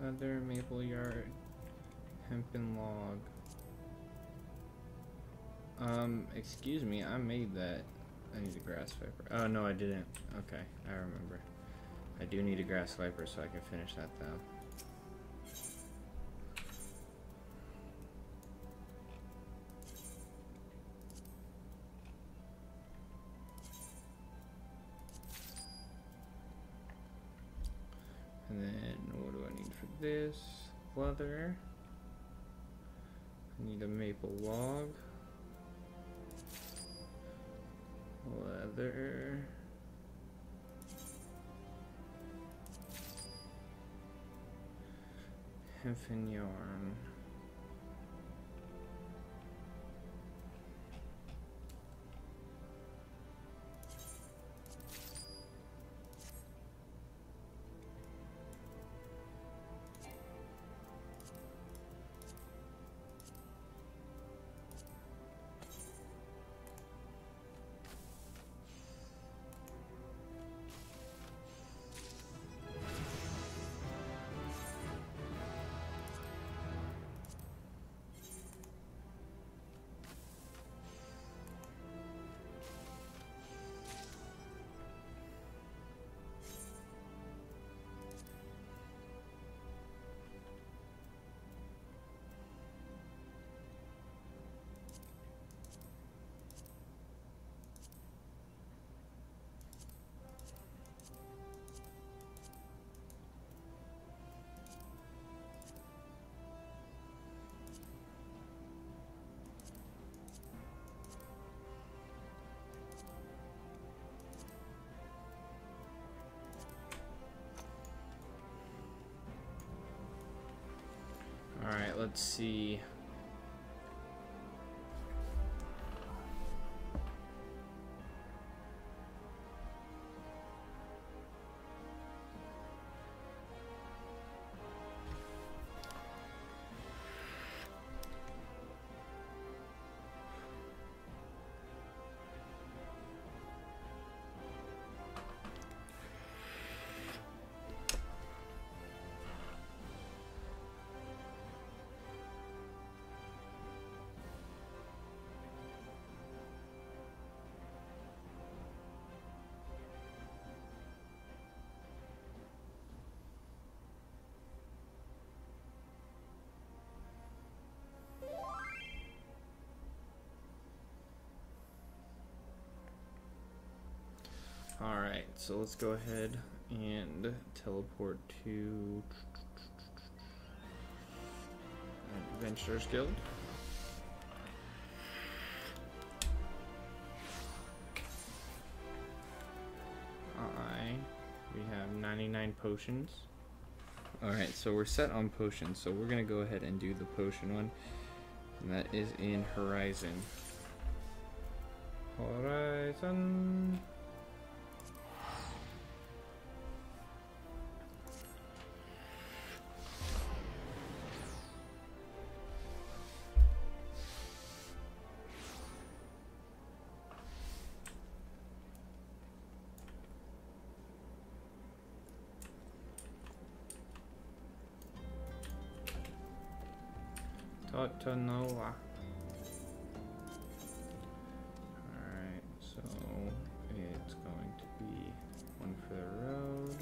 Heather, maple yard, hempen log. Excuse me, I made that. I need a grass viper. Oh, no, I didn't. Okay, I remember. I do need a grass viper so I can finish that though. And then what do I need for this? Leather. I need a maple log. Leather. Hempen yarn. Alright, let's see. Alright, so let's go ahead and teleport to Adventurers Guild. We have 99 potions. Alright, so we're set on potions, so we're gonna go ahead and do the potion one. And that is in Horizon. Horizon. Totanoa. Alright, so it's going to be one for the road.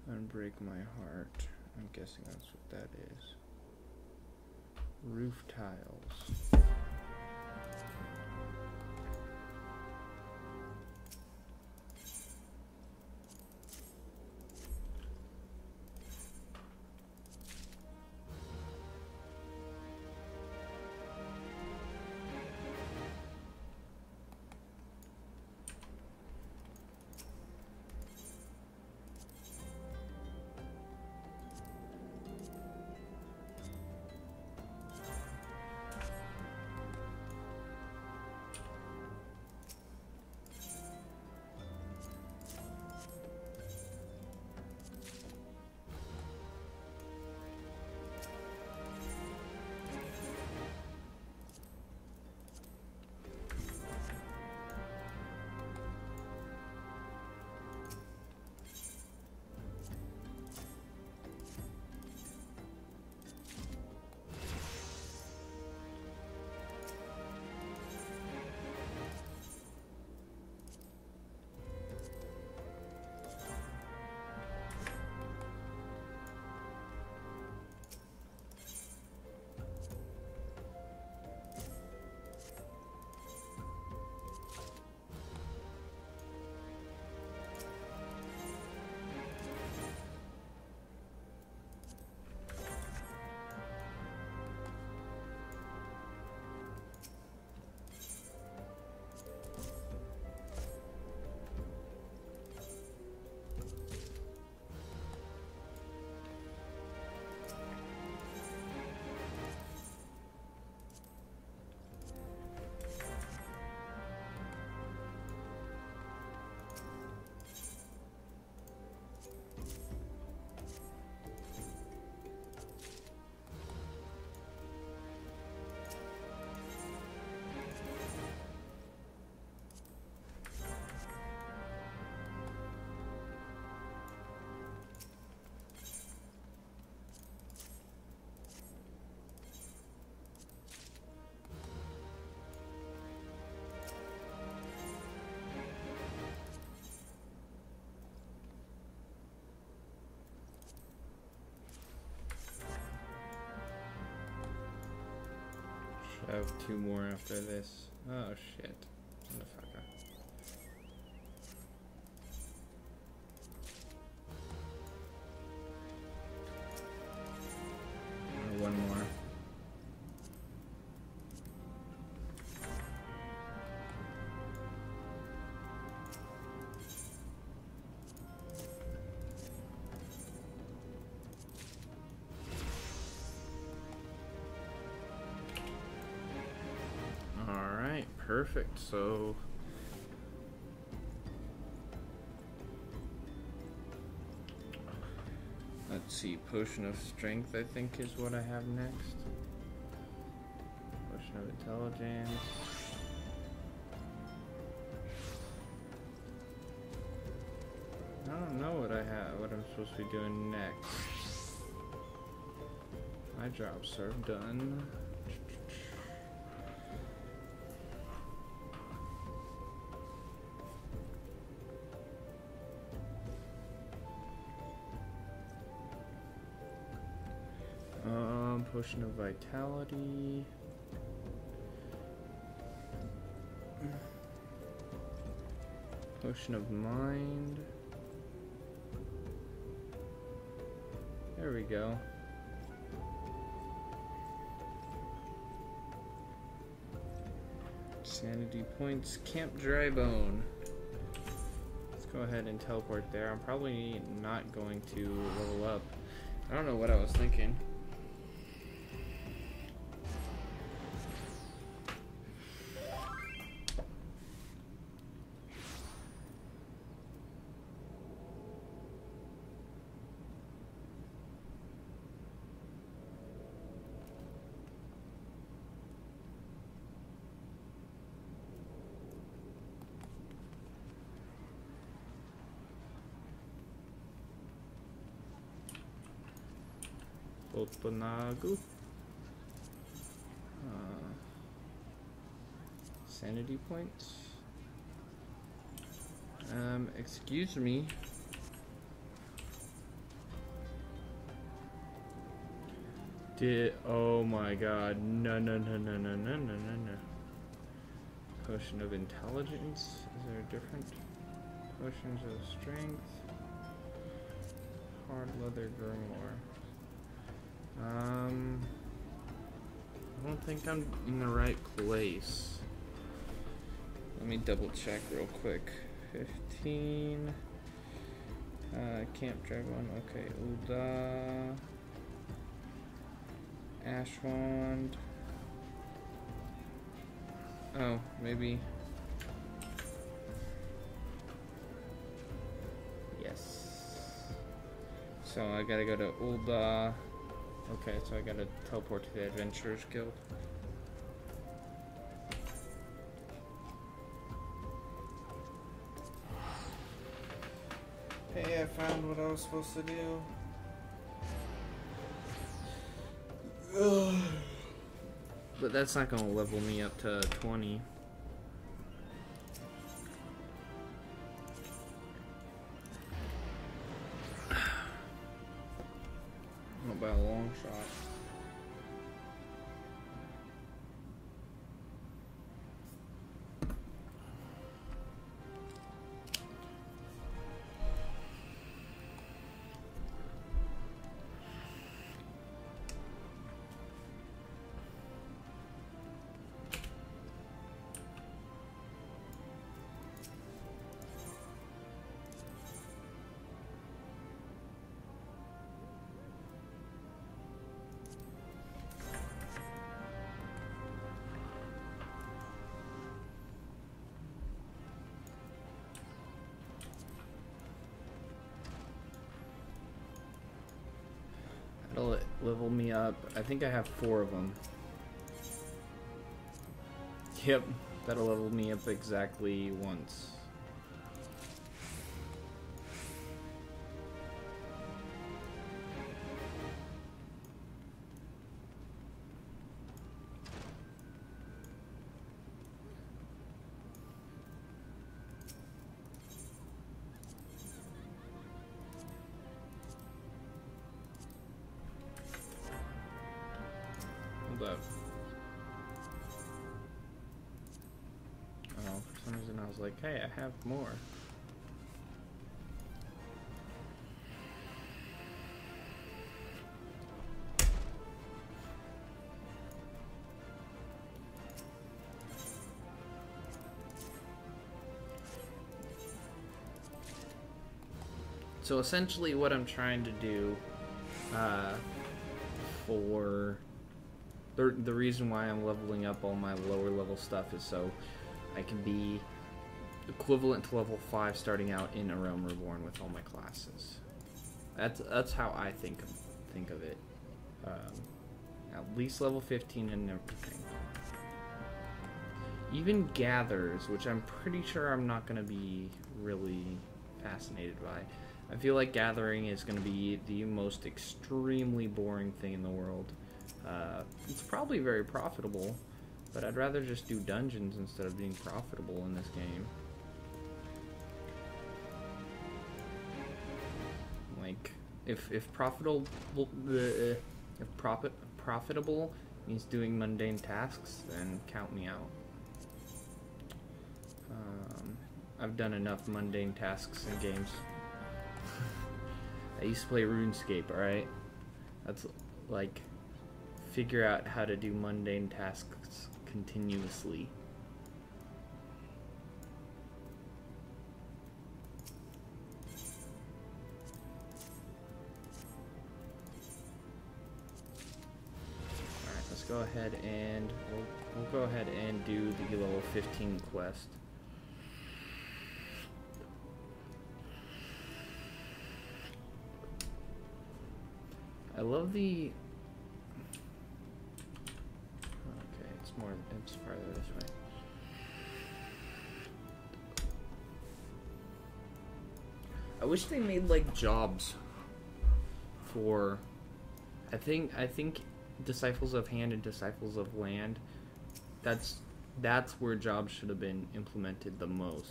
Unbreak my heart. I'm guessing that's what that is. Roof tiles. I have 2 more after this. Oh shit. Motherfucker. Or 1 more. Perfect, so let's see, Potion of Strength I think is what I have next. Potion of Intelligence. I don't know what I have, what I'm supposed to be doing next. My jobs are done. Potion of Vitality. Potion of Mind. There we go. Sanity points. Camp Drybone. Let's go ahead and teleport there. I'm probably not going to level up. I don't know what I was thinking. Opanagu. Sanity points. Excuse me. Oh my god. No, no, no, no, no, no, no, no, no. Potion of intelligence. Is there a different? Potions of strength. Hard leather grimoire. I don't think I'm in the right place. Let me double check real quick. 15. Camp Dragon. Okay, Ulda. Ashwand. Oh, maybe. Yes. So I gotta go to Ulda. Okay, so I gotta teleport to the Adventurers Guild. Hey, I found what I was supposed to do. Ugh. But that's not gonna level me up to 20. Not by a long shot. That'll level me up. I think I have 4 of them. Yep, that'll level me up exactly once. Hold up. Oh, for some reason I was like, hey, I have more. So essentially what I'm trying to do for the reason why I'm leveling up all my lower level stuff is so I can be equivalent to level 5 starting out in A Realm Reborn with all my classes. That's how I think of it. At least level 15 and everything. Even Gatherers, which I'm pretty sure I'm not going to be really fascinated by. I feel like Gathering is going to be the most extremely boring thing in the world. It's probably very profitable, but I'd rather just do dungeons instead of being profitable in this game. Like, if profitable means doing mundane tasks, then count me out. I've done enough mundane tasks in games. I used to play RuneScape, alright? That's like figure out how to do mundane tasks continuously. Alright, let's go ahead and we'll go ahead and do the level 15 quest. I love the... Okay, it's farther this way. I wish they made like jobs for... I think Disciples of Hand and Disciples of Land, that's where jobs should have been implemented the most.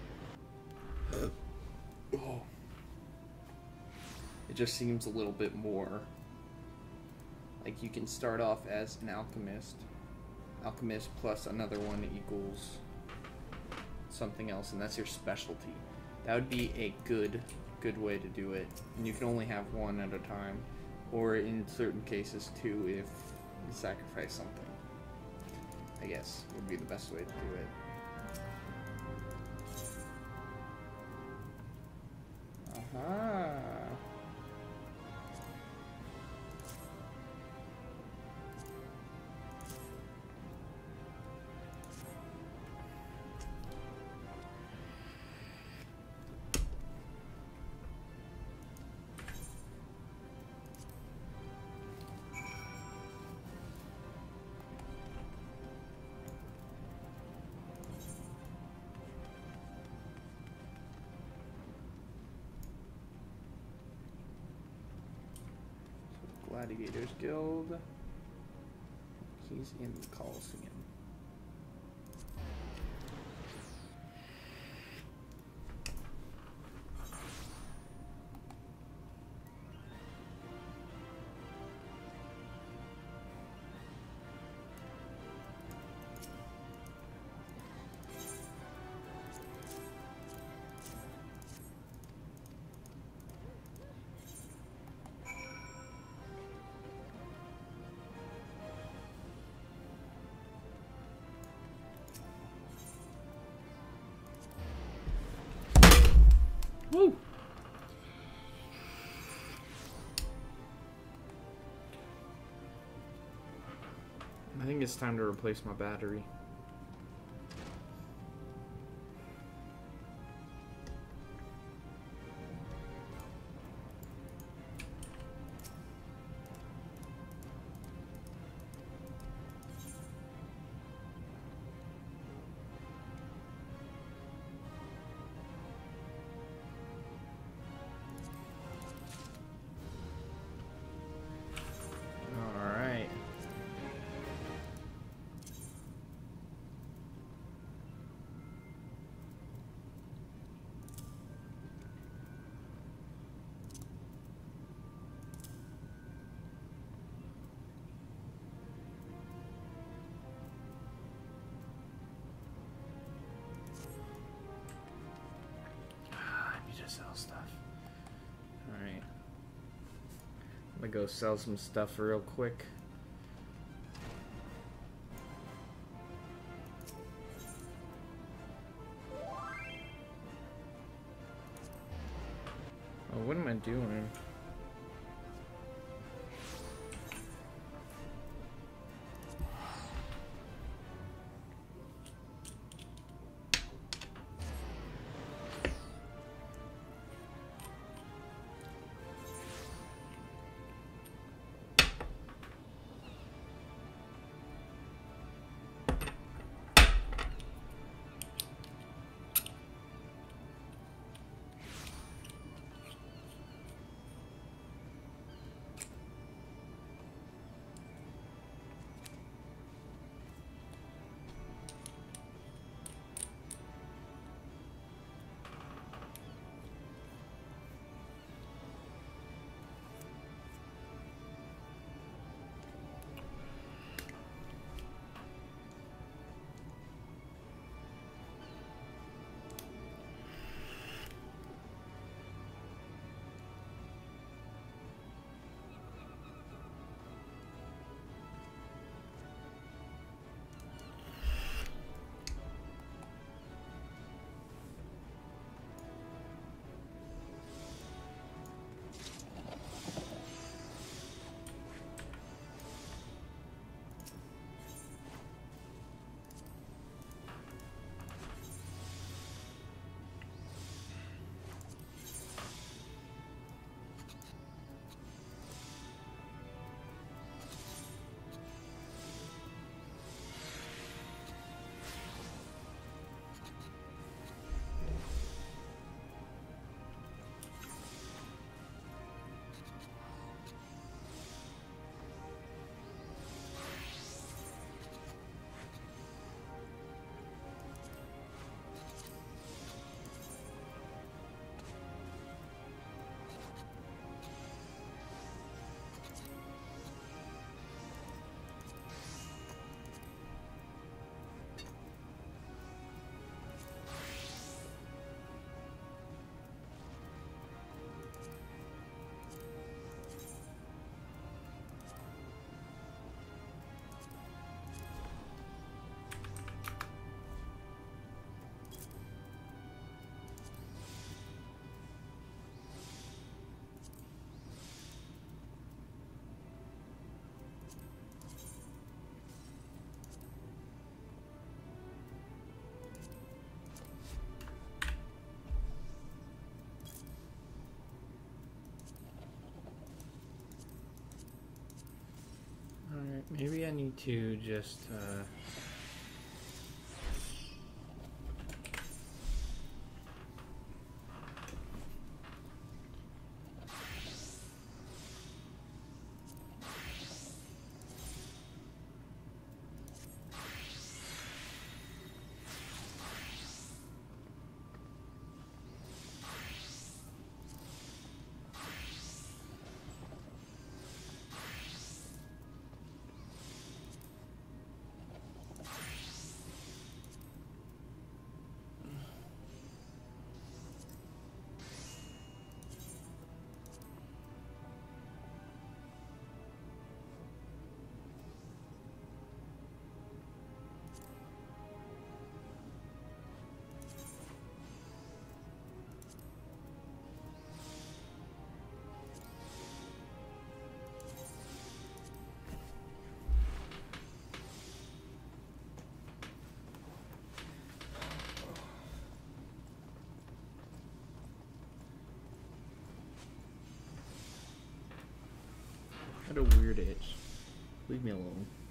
Oh. It just seems a little bit more Like you can start off as an alchemist. Alchemist plus another one equals something else, and that's your specialty. That would be a good way to do it. And you can only have one at a time, or in certain cases two if you sacrifice something. I guess would be the best way to do it. Aha. Gladiators Guild. He's in the Coliseum. Woo! I think it's time to replace my battery. Sell stuff. Alright. I'm gonna go sell some stuff real quick. Oh, what am I doing? Alright, maybe I need to just, had a weird itch. Leave me alone.